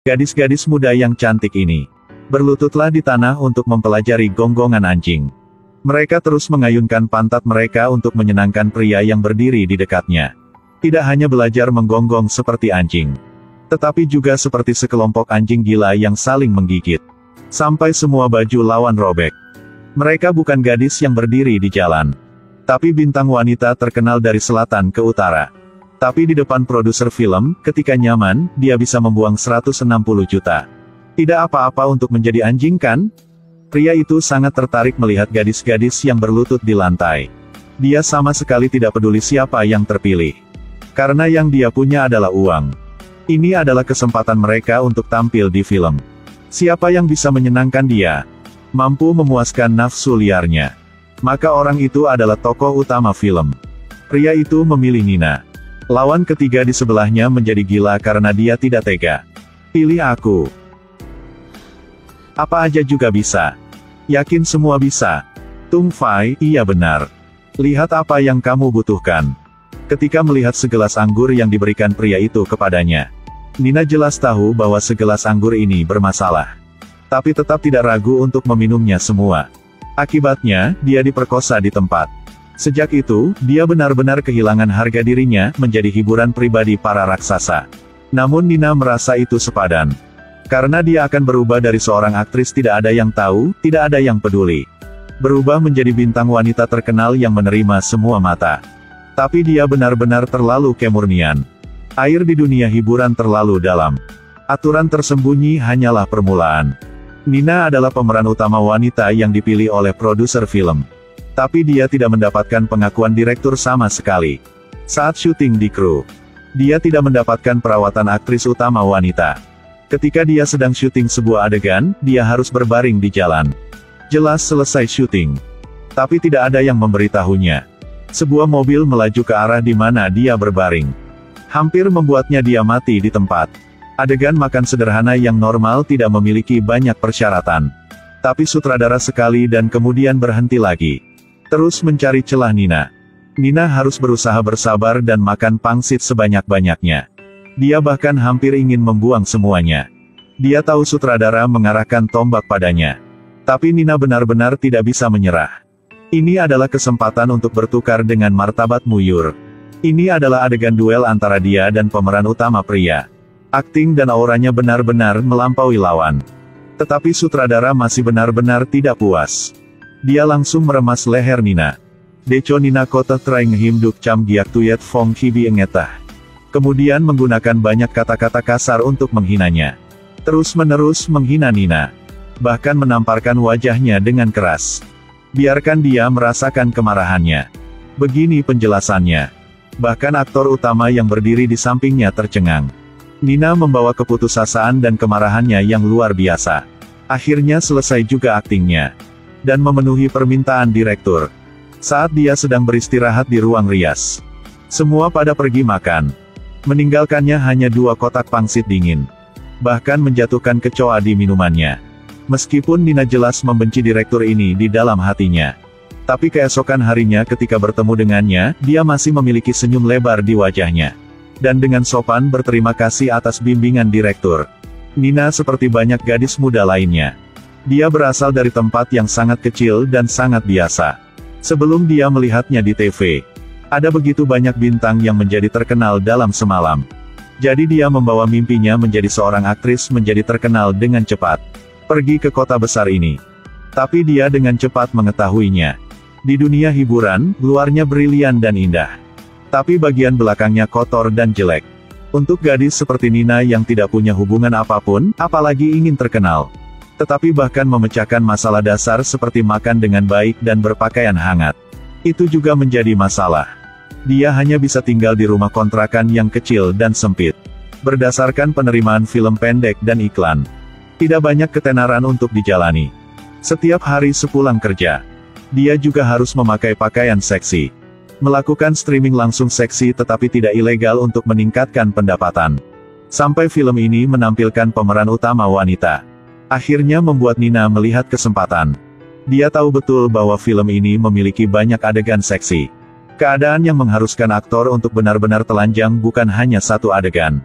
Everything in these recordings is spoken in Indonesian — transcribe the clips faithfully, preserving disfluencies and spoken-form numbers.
Gadis-gadis muda yang cantik ini berlututlah di tanah untuk mempelajari gonggongan anjing. Mereka terus mengayunkan pantat mereka untuk menyenangkan pria yang berdiri di dekatnya. Tidak hanya belajar menggonggong seperti anjing, tetapi juga seperti sekelompok anjing gila yang saling menggigit. Sampai semua baju lawan robek. Mereka bukan gadis yang berdiri di jalan, tapi bintang wanita terkenal dari selatan ke utara. Tapi di depan produser film, ketika nyaman, dia bisa membuang seratus enam puluh juta. Tidak apa-apa untuk menjadi anjing kan? Pria itu sangat tertarik melihat gadis-gadis yang berlutut di lantai. Dia sama sekali tidak peduli siapa yang terpilih. Karena yang dia punya adalah uang. Ini adalah kesempatan mereka untuk tampil di film. Siapa yang bisa menyenangkan dia? Mampu memuaskan nafsu liarnya. Maka orang itu adalah tokoh utama film. Pria itu memilih Nina. Lawan ketiga di sebelahnya menjadi gila karena dia tidak tega. Pilih aku. Apa aja juga bisa. Yakin semua bisa. Tung Fai, iya benar. Lihat apa yang kamu butuhkan. Ketika melihat segelas anggur yang diberikan pria itu kepadanya, Nina jelas tahu bahwa segelas anggur ini bermasalah. Tapi tetap tidak ragu untuk meminumnya semua. Akibatnya, dia diperkosa di tempat. Sejak itu, dia benar-benar kehilangan harga dirinya, menjadi hiburan pribadi para raksasa. Namun Nina merasa itu sepadan. Karena dia akan berubah dari seorang aktris tidak ada yang tahu, tidak ada yang peduli. Berubah menjadi bintang wanita terkenal yang menerima semua mata. Tapi dia benar-benar terlalu kemurnian. Air di dunia hiburan terlalu dalam. Aturan tersembunyi hanyalah permulaan. Nina adalah pemeran utama wanita yang dipilih oleh produser film. Tapi dia tidak mendapatkan pengakuan direktur sama sekali. Saat syuting di kru, dia tidak mendapatkan perawatan aktris utama wanita. Ketika dia sedang syuting sebuah adegan, dia harus berbaring di jalan. Jelas selesai syuting. Tapi tidak ada yang memberitahunya. Sebuah mobil melaju ke arah di mana dia berbaring. Hampir membuatnya dia mati di tempat. Adegan makan sederhana yang normal tidak memiliki banyak persyaratan. Tapi sutradara sekali dan kemudian berhenti lagi. Terus mencari celah Nina. Nina harus berusaha bersabar dan makan pangsit sebanyak-banyaknya. Dia bahkan hampir ingin membuang semuanya. Dia tahu sutradara mengarahkan tombak padanya. Tapi Nina benar-benar tidak bisa menyerah. Ini adalah kesempatan untuk bertukar dengan martabat Muyur. Ini adalah adegan duel antara dia dan pemeran utama pria. Akting dan auranya benar-benar melampaui lawan. Tetapi sutradara masih benar-benar tidak puas. Dia langsung meremas leher Nina. Deco Nina kota traing himduk cam giak tuyet fong kibi engetah. Kemudian menggunakan banyak kata-kata kasar untuk menghinanya. Terus-menerus menghina Nina. Bahkan menamparkan wajahnya dengan keras. Biarkan dia merasakan kemarahannya. Begini penjelasannya. Bahkan aktor utama yang berdiri di sampingnya tercengang. Nina membawa keputusasaan dan kemarahannya yang luar biasa. Akhirnya selesai juga aktingnya. Dan memenuhi permintaan direktur. Saat dia sedang beristirahat di ruang rias, semua pada pergi makan. Meninggalkannya hanya dua kotak pangsit dingin. Bahkan menjatuhkan kecoa di minumannya. Meskipun Nina jelas membenci direktur ini di dalam hatinya. Tapi keesokan harinya ketika bertemu dengannya, dia masih memiliki senyum lebar di wajahnya. Dan dengan sopan berterima kasih atas bimbingan direktur. Nina seperti banyak gadis muda lainnya. Dia berasal dari tempat yang sangat kecil dan sangat biasa. Sebelum dia melihatnya di T V, ada begitu banyak bintang yang menjadi terkenal dalam semalam. Jadi dia membawa mimpinya menjadi seorang aktris menjadi terkenal dengan cepat. Pergi ke kota besar ini. Tapi dia dengan cepat mengetahuinya. Di dunia hiburan, luarnya brilian dan indah. Tapi bagian belakangnya kotor dan jelek. Untuk gadis seperti Nina yang tidak punya hubungan apapun, apalagi ingin terkenal. Tetapi bahkan memecahkan masalah dasar seperti makan dengan baik dan berpakaian hangat. Itu juga menjadi masalah. Dia hanya bisa tinggal di rumah kontrakan yang kecil dan sempit. Berdasarkan penerimaan film pendek dan iklan. Tidak banyak ketenaran untuk dijalani. Setiap hari sepulang kerja, dia juga harus memakai pakaian seksi. Melakukan streaming langsung seksi tetapi tidak ilegal untuk meningkatkan pendapatan. Sampai film ini menampilkan pemeran utama wanita. Akhirnya membuat Nina melihat kesempatan. Dia tahu betul bahwa film ini memiliki banyak adegan seksi. Keadaan yang mengharuskan aktor untuk benar-benar telanjang bukan hanya satu adegan.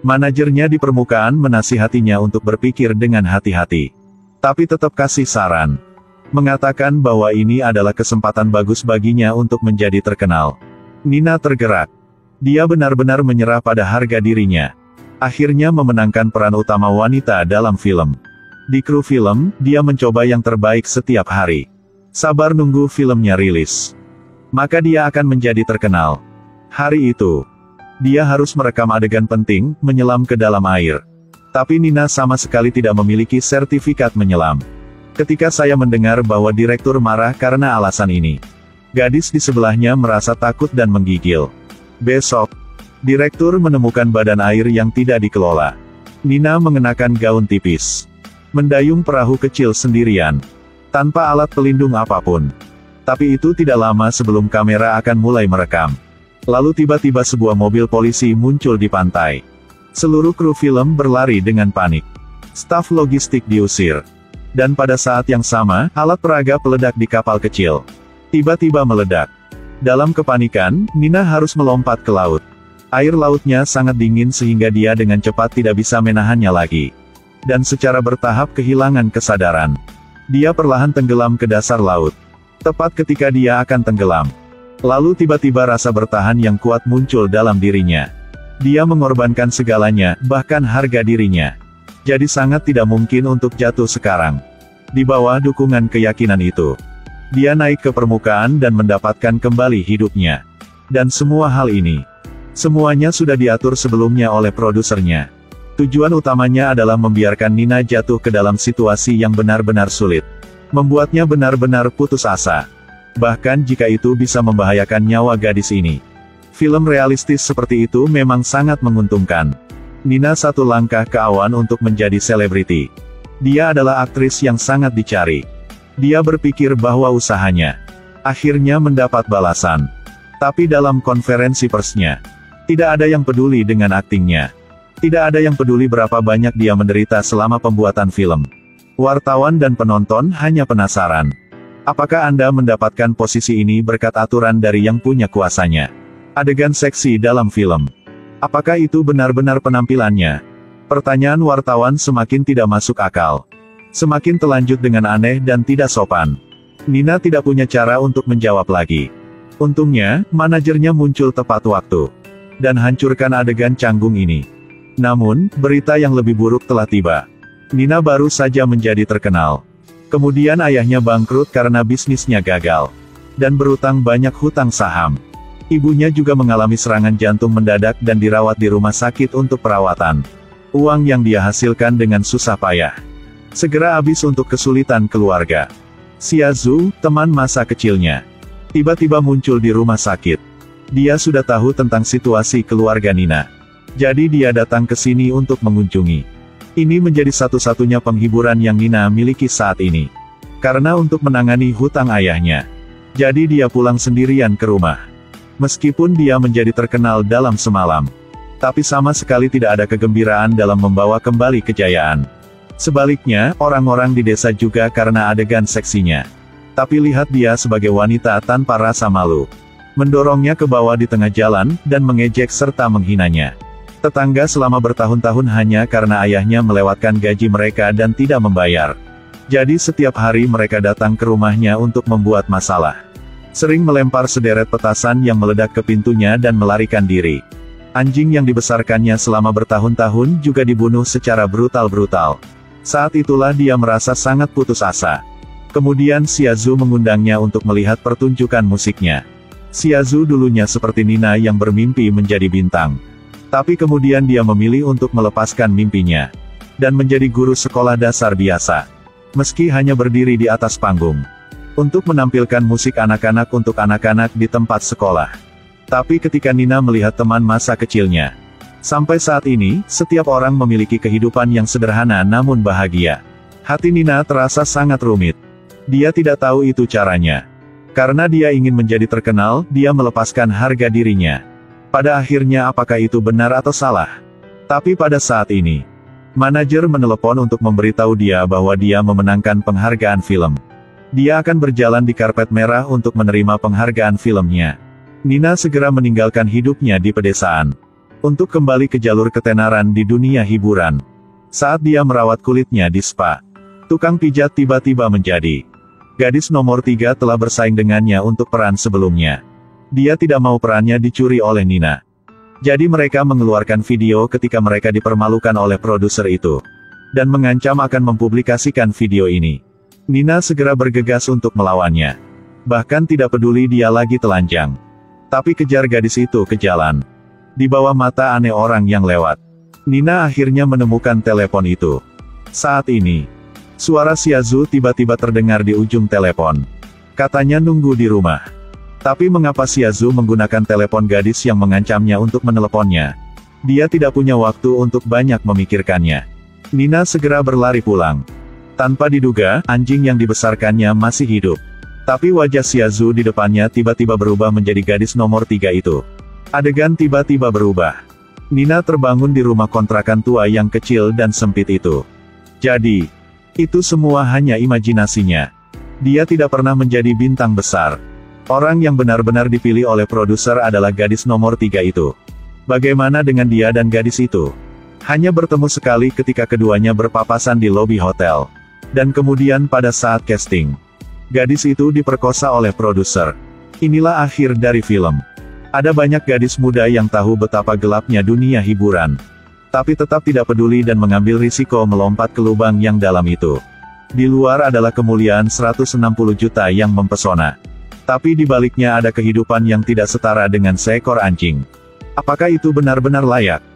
Manajernya di permukaan menasihatinya untuk berpikir dengan hati-hati. Tapi tetap kasih saran. Mengatakan bahwa ini adalah kesempatan bagus baginya untuk menjadi terkenal. Nina tergerak. Dia benar-benar menyerah pada harga dirinya. Akhirnya memenangkan peran utama wanita dalam film. Di kru film, dia mencoba yang terbaik setiap hari. Sabar nunggu filmnya rilis. Maka dia akan menjadi terkenal. Hari itu, dia harus merekam adegan penting, menyelam ke dalam air. Tapi Nina sama sekali tidak memiliki sertifikat menyelam. Ketika saya mendengar bahwa direktur marah karena alasan ini, gadis di sebelahnya merasa takut dan menggigil. Besok, direktur menemukan badan air yang tidak dikelola. Nina mengenakan gaun tipis, mendayung perahu kecil sendirian, tanpa alat pelindung apapun. Tapi itu tidak lama sebelum kamera akan mulai merekam. Lalu tiba-tiba sebuah mobil polisi muncul di pantai. Seluruh kru film berlari dengan panik. Staf logistik diusir. Dan pada saat yang sama, alat peraga peledak di kapal kecil tiba-tiba meledak. Dalam kepanikan, Nina harus melompat ke laut. Air lautnya sangat dingin sehingga dia dengan cepat tidak bisa menahannya lagi. Dan secara bertahap kehilangan kesadaran. Dia perlahan tenggelam ke dasar laut. Tepat ketika dia akan tenggelam, lalu tiba-tiba rasa bertahan yang kuat muncul dalam dirinya. Dia mengorbankan segalanya, bahkan harga dirinya. Jadi sangat tidak mungkin untuk jatuh sekarang. Di bawah dukungan keyakinan itu, dia naik ke permukaan dan mendapatkan kembali hidupnya. Dan semua hal ini, semuanya sudah diatur sebelumnya oleh produsernya. Tujuan utamanya adalah membiarkan Nina jatuh ke dalam situasi yang benar-benar sulit. Membuatnya benar-benar putus asa. Bahkan jika itu bisa membahayakan nyawa gadis ini. Film realistis seperti itu memang sangat menguntungkan. Nina satu langkah ke awan untuk menjadi selebriti. Dia adalah aktris yang sangat dicari. Dia berpikir bahwa usahanya akhirnya mendapat balasan. Tapi dalam konferensi persnya, tidak ada yang peduli dengan aktingnya. Tidak ada yang peduli berapa banyak dia menderita selama pembuatan film. Wartawan dan penonton hanya penasaran. Apakah Anda mendapatkan posisi ini berkat aturan dari yang punya kuasanya? Adegan seksi dalam film. Apakah itu benar-benar penampilannya? Pertanyaan wartawan semakin tidak masuk akal. Semakin telanjut dengan aneh dan tidak sopan. Nina tidak punya cara untuk menjawab lagi. Untungnya, manajernya muncul tepat waktu. Dan hancurkan adegan canggung ini. Namun, berita yang lebih buruk telah tiba. Nina baru saja menjadi terkenal. Kemudian ayahnya bangkrut karena bisnisnya gagal. Dan berutang banyak hutang saham. Ibunya juga mengalami serangan jantung mendadak dan dirawat di rumah sakit untuk perawatan. Uang yang dia hasilkan dengan susah payah segera habis untuk kesulitan keluarga. Xiaozu, teman masa kecilnya, tiba-tiba muncul di rumah sakit. Dia sudah tahu tentang situasi keluarga Nina. Jadi dia datang ke sini untuk mengunjungi. Ini menjadi satu-satunya penghiburan yang Nina miliki saat ini. Karena untuk menangani hutang ayahnya. Jadi dia pulang sendirian ke rumah. Meskipun dia menjadi terkenal dalam semalam, tapi sama sekali tidak ada kegembiraan dalam membawa kembali kejayaan. Sebaliknya, orang-orang di desa juga karena adegan seksinya. Tapi lihat dia sebagai wanita tanpa rasa malu. Mendorongnya ke bawah di tengah jalan, dan mengejek serta menghinanya. Tetangga selama bertahun-tahun hanya karena ayahnya melewatkan gaji mereka dan tidak membayar. Jadi setiap hari mereka datang ke rumahnya untuk membuat masalah. Sering melempar sederet petasan yang meledak ke pintunya dan melarikan diri. Anjing yang dibesarkannya selama bertahun-tahun juga dibunuh secara brutal-brutal. Saat itulah dia merasa sangat putus asa. Kemudian Xiaozu mengundangnya untuk melihat pertunjukan musiknya. Xiaozu dulunya seperti Nina yang bermimpi menjadi bintang. Tapi kemudian dia memilih untuk melepaskan mimpinya. Dan menjadi guru sekolah dasar biasa. Meski hanya berdiri di atas panggung. Untuk menampilkan musik anak-anak untuk anak-anak di tempat sekolah. Tapi ketika Nina melihat teman masa kecilnya. Sampai saat ini, setiap orang memiliki kehidupan yang sederhana namun bahagia. Hati Nina terasa sangat rumit. Dia tidak tahu itu caranya. Karena dia ingin menjadi terkenal, dia melepaskan harga dirinya. Pada akhirnya apakah itu benar atau salah? Tapi pada saat ini, manajer menelepon untuk memberitahu dia bahwa dia memenangkan penghargaan film. Dia akan berjalan di karpet merah untuk menerima penghargaan filmnya. Nina segera meninggalkan hidupnya di pedesaan. untuk kembali ke jalur ketenaran di dunia hiburan. Saat dia merawat kulitnya di spa, tukang pijat tiba-tiba menjadi gadis nomor tiga telah bersaing dengannya untuk peran sebelumnya. Dia tidak mau perannya dicuri oleh Nina. Jadi mereka mengeluarkan video ketika mereka dipermalukan oleh produser itu, dan mengancam akan mempublikasikan video ini. Nina segera bergegas untuk melawannya. Bahkan tidak peduli dia lagi telanjang. Tapi kejar gadis itu ke jalan. Di bawah mata aneh orang yang lewat, Nina akhirnya menemukan telepon itu. Saat ini, suara Xiaozu tiba-tiba terdengar di ujung telepon. Katanya nunggu di rumah. Tapi mengapa Xiaozu menggunakan telepon gadis yang mengancamnya untuk meneleponnya? Dia tidak punya waktu untuk banyak memikirkannya. Nina segera berlari pulang. Tanpa diduga, anjing yang dibesarkannya masih hidup. Tapi wajah Xiaozu di depannya tiba-tiba berubah menjadi gadis nomor tiga itu. Adegan tiba-tiba berubah. Nina terbangun di rumah kontrakan tua yang kecil dan sempit itu. Jadi, itu semua hanya imajinasinya. Dia tidak pernah menjadi bintang besar. Orang yang benar-benar dipilih oleh produser adalah gadis nomor tiga itu. Bagaimana dengan dia dan gadis itu? Hanya bertemu sekali ketika keduanya berpapasan di lobi hotel. Dan kemudian pada saat casting, gadis itu diperkosa oleh produser. Inilah akhir dari film. Ada banyak gadis muda yang tahu betapa gelapnya dunia hiburan, tapi tetap tidak peduli dan mengambil risiko melompat ke lubang yang dalam itu. Di luar adalah kemuliaan seratus enam puluh juta yang mempesona. Tapi di baliknya ada kehidupan yang tidak setara dengan seekor anjing. Apakah itu benar-benar layak?